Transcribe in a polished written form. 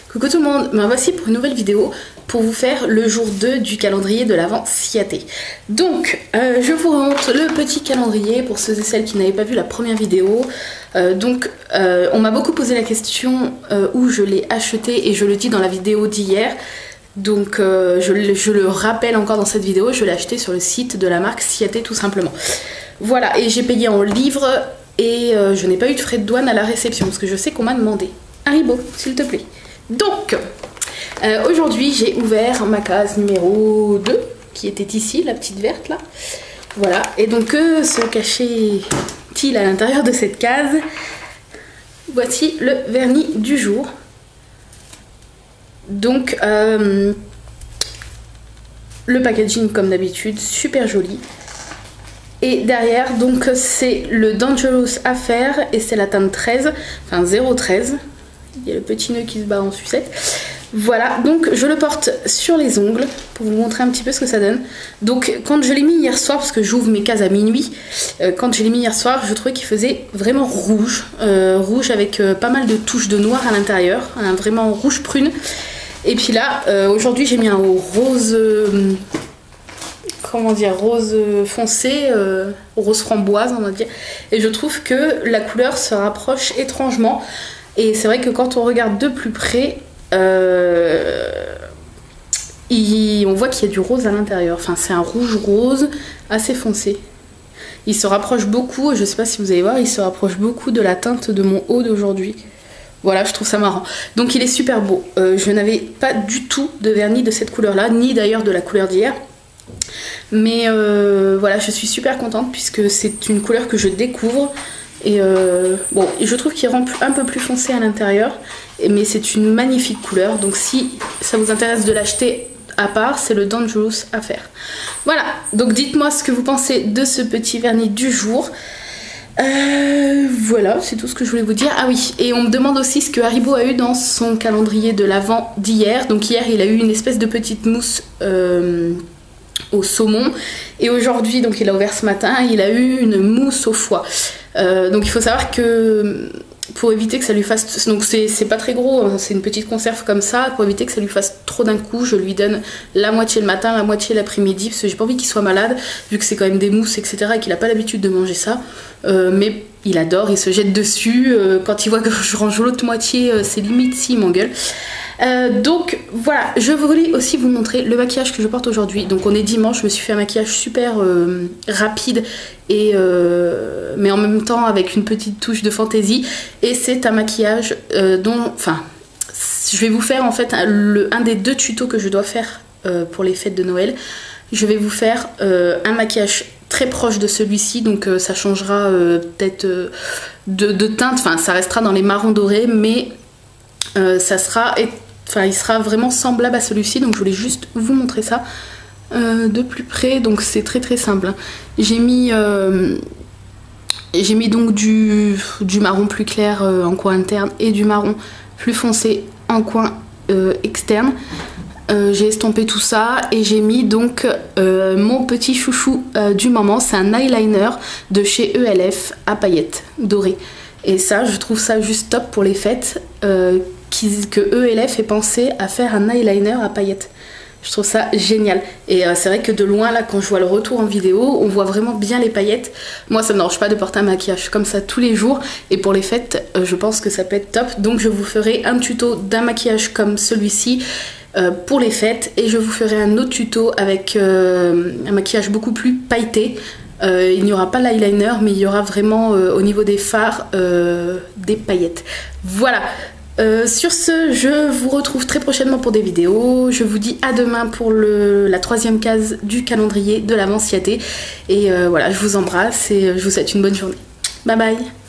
Coucou tout le monde, me voici pour une nouvelle vidéo pour vous faire le jour 2 du calendrier de l'Avent Ciaté. Donc je vous remonte le petit calendrier pour ceux et celles qui n'avaient pas vu la première vidéo. On m'a beaucoup posé la question où je l'ai acheté et je le dis dans la vidéo d'hier. Donc je le rappelle encore dans cette vidéo, je l'ai acheté sur le site de la marque Ciaté tout simplement. Voilà, et j'ai payé en livres et je n'ai pas eu de frais de douane à la réception parce que je sais qu'on m'a demandé. Haribo, s'il te plaît. Donc, aujourd'hui j'ai ouvert ma case numéro 2 qui était ici, la petite verte là. Voilà, et donc se cachait-il à l'intérieur de cette case? Voici le vernis du jour. Donc, le packaging comme d'habitude, super joli. Et derrière, donc c'est le Dangerous Affair et c'est la teinte 13, enfin 013. Il y a le petit nœud qui se bat en sucette. Voilà, donc je le porte sur les ongles pour vous montrer un petit peu ce que ça donne. Donc quand je l'ai mis hier soir, parce que j'ouvre mes cases à minuit, quand je l'ai mis hier soir, je trouvais qu'il faisait vraiment rouge. Rouge avec pas mal de touches de noir à l'intérieur, hein, vraiment rouge prune. Et puis là, aujourd'hui j'ai mis un rose... comment dire, rose foncé, rose framboise on va dire, et je trouve que la couleur se rapproche étrangement, et c'est vrai que quand on regarde de plus près, on voit qu'il y a du rose à l'intérieur, enfin c'est un rouge rose assez foncé. Il se rapproche beaucoup, je sais pas si vous allez voir, il se rapproche beaucoup de la teinte de mon haut d'aujourd'hui. Voilà, je trouve ça marrant. Donc il est super beau. Je n'avais pas du tout de vernis de cette couleur là, ni d'ailleurs de la couleur d'hier. Mais voilà, je suis super contente puisque c'est une couleur que je découvre. Et bon, je trouve qu'il rend un peu plus foncé à l'intérieur. Mais c'est une magnifique couleur. Donc si ça vous intéresse de l'acheter à part, c'est le Dangerous Affair. Voilà, donc dites-moi ce que vous pensez de ce petit vernis du jour. Voilà, c'est tout ce que je voulais vous dire. Ah oui, et on me demande aussi ce que Haribo a eu dans son calendrier de l'Avent d'hier. Donc hier, il a eu une espèce de petite mousse... au saumon, et aujourd'hui, donc il a ouvert ce matin, il a eu une mousse au foie. Donc il faut savoir que pour éviter que ça lui fasse, donc c'est pas très gros, hein, c'est une petite conserve comme ça, pour éviter que ça lui fasse trop d'un coup, je lui donne la moitié le matin, la moitié l'après-midi, parce que j'ai pas envie qu'il soit malade, vu que c'est quand même des mousses, etc., et qu'il a pas l'habitude de manger ça. Mais il adore, il se jette dessus, quand il voit que je range l'autre moitié, c'est limite s'il m'engueule. Donc voilà, je voulais aussi vous montrer le maquillage que je porte aujourd'hui. Donc on est dimanche, je me suis fait un maquillage super rapide et mais en même temps avec une petite touche de fantaisie. Et c'est un maquillage enfin, je vais vous faire en fait un des deux tutos que je dois faire pour les fêtes de Noël. Je vais vous faire un maquillage très proche de celui-ci, donc ça changera peut-être de teinte, enfin ça restera dans les marrons dorés, mais ça sera... Enfin, il sera vraiment semblable à celui-ci, donc je voulais juste vous montrer ça de plus près. Donc c'est très très simple. J'ai mis donc du marron plus clair en coin interne et du marron plus foncé en coin externe. J'ai estompé tout ça et j'ai mis donc mon petit chouchou du moment. C'est un eyeliner de chez ELF à paillettes dorées. Et ça, je trouve ça juste top pour les fêtes. Que ELF ait pensé à faire un eyeliner à paillettes. Je trouve ça génial. Et c'est vrai que de loin, là, quand je vois le retour en vidéo, on voit vraiment bien les paillettes. Moi, ça ne me dérange pas de porter un maquillage comme ça tous les jours. Et pour les fêtes, je pense que ça peut être top. Donc, je vous ferai un tuto d'un maquillage comme celui-ci pour les fêtes. Et je vous ferai un autre tuto avec un maquillage beaucoup plus pailleté. Il n'y aura pas l'eyeliner, mais il y aura vraiment au niveau des fards des paillettes. Voilà. Sur ce, je vous retrouve très prochainement pour des vidéos. Je vous dis à demain pour la troisième case du calendrier de l'Avent Ciaté. Et voilà, je vous embrasse et je vous souhaite une bonne journée. Bye bye.